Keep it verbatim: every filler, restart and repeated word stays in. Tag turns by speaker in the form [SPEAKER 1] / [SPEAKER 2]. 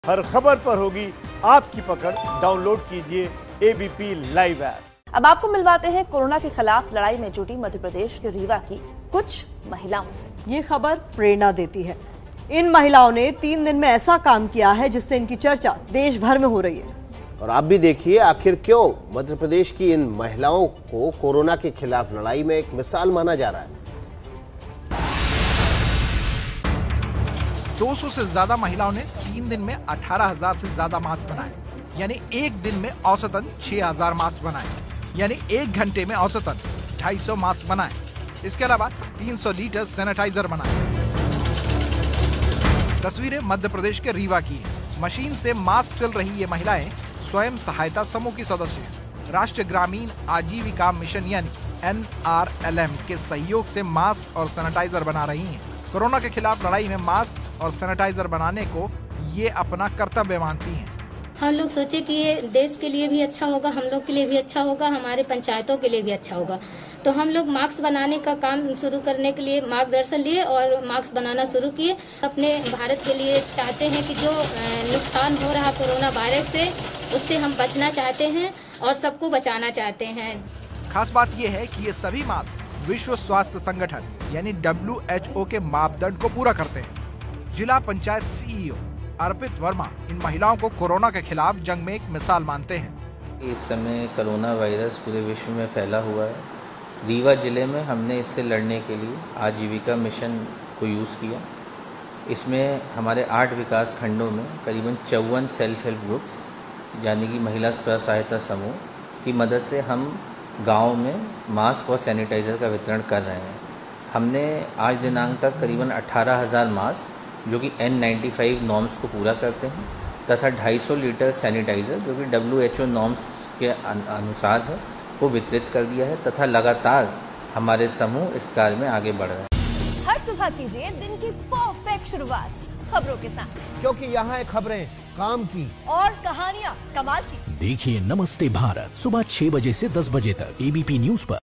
[SPEAKER 1] हर खबर पर होगी आपकी पकड़। डाउनलोड कीजिए एबीपी लाइव ऐप।
[SPEAKER 2] अब आपको मिलवाते हैं कोरोना के खिलाफ लड़ाई में जुटी मध्य प्रदेश के रीवा की कुछ महिलाओं से।
[SPEAKER 3] ये खबर प्रेरणा देती है। इन महिलाओं ने तीन दिन में ऐसा काम किया है जिससे इनकी चर्चा देश भर में हो रही है।
[SPEAKER 4] और आप भी देखिए आखिर क्यों मध्य प्रदेश की इन महिलाओं को कोरोना के खिलाफ लड़ाई में एक मिसाल माना जा रहा है।
[SPEAKER 5] दो सौ से ज्यादा महिलाओं ने तीन दिन में अठारह हज़ार से ज्यादा मास्क बनाए, यानी एक दिन में औसतन छह हज़ार मास्क बनाए, यानी एक घंटे में औसतन ढाई सौ मास्क बनाए। इसके अलावा तीन सौ लीटर सैनिटाइजर बनाए। तस्वीरें मध्य प्रदेश के रीवा की है। मशीन से मास्क सिल रही ये महिलाएं स्वयं सहायता समूह की सदस्य हैं। राष्ट्रीय ग्रामीण आजीविका मिशन यानी एन आर एल एम के सहयोग से मास्क और सैनिटाइजर बना रही हैं। कोरोना के खिलाफ लड़ाई में मास्क और सैनिटाइजर बनाने को ये अपना कर्तव्य मानती हैं।
[SPEAKER 6] हम लोग सोचे कि ये देश के लिए भी अच्छा होगा, हम लोग के लिए भी अच्छा होगा, हमारे पंचायतों के लिए भी अच्छा होगा। तो हम लोग मास्क बनाने का काम शुरू करने के लिए मार्गदर्शन लिए और मास्क बनाना शुरू किए। अपने भारत के लिए चाहते हैं कि जो नुकसान हो रहा कोरोना वायरस से, उससे हम बचना चाहते हैं और सबको बचाना चाहते हैं।
[SPEAKER 5] खास बात ये है कि ये सभी मास्क विश्व स्वास्थ्य संगठन यानी डब्ल्यू एच ओ के मापदंड को पूरा करते हैं। जिला पंचायत सीईओ अर्पित वर्मा इन महिलाओं को कोरोना के खिलाफ जंग में एक मिसाल मानते हैं।
[SPEAKER 7] इस समय कोरोना वायरस पूरे विश्व में फैला हुआ है। रीवा जिले में हमने इससे लड़ने के लिए आजीविका मिशन को यूज़ किया। इसमें हमारे आठ विकास खंडों में करीबन चौवन सेल्फ हेल्प ग्रुप्स यानी कि महिला स्व सहायता समूह की मदद से हम गाँव में मास्क और सैनिटाइज़र का वितरण कर रहे हैं। हमने आज दिनांक तक करीबन अठारह हज़ार मास्क जो कि एन नाइन्टी फाइव नॉर्म्स को पूरा करते हैं तथा ढाई सौ लीटर सैनिटाइज़र जो कि डब्ल्यू एच ओ नॉर्म्स के अनुसार है वो वितरित कर दिया है तथा लगातार हमारे समूह इस कार्य में आगे बढ़ रहे हैं।
[SPEAKER 2] हर सुबह कीजिए दिन की परफेक्ट शुरुआत खबरों के साथ,
[SPEAKER 4] क्योंकि यहाँ है खबरें काम की
[SPEAKER 3] और कहानियाँ कमाल की।
[SPEAKER 8] देखिए नमस्ते भारत सुबह छह बजे से दस बजे तक एबीपी न्यूज पर।